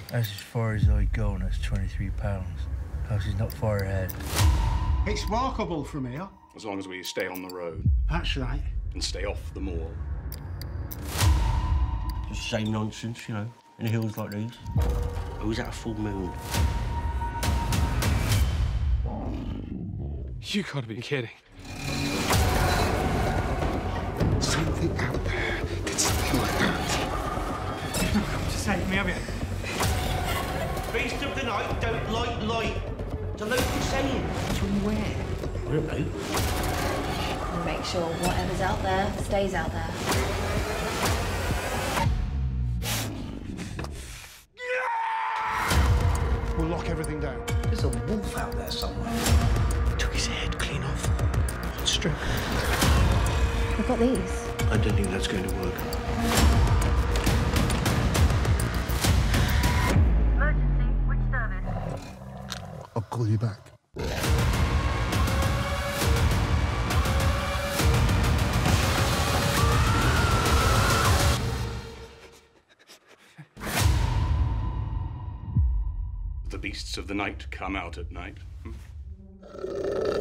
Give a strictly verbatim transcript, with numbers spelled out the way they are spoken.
That's as far as I go, and that's twenty-three pounds. House is not far ahead. It's walkable from here. As long as we stay on the road. That's right. And stay off the moor. Just the same nonsense, you know, in the hills like these. Always at a full moon. You gotta be kidding. Something out there did something like that. You've not come to save me, have you? Beast of the night don't like light. It's a local saying. From where? I don't know. And make sure whatever's out there stays out there. We'll lock everything down. There's a wolf out there somewhere. Took his head clean off. One stroke. We've got these. I don't think that's going to work. Emergency, which service? I'll call you back. The beasts of the night come out at night. Hmm?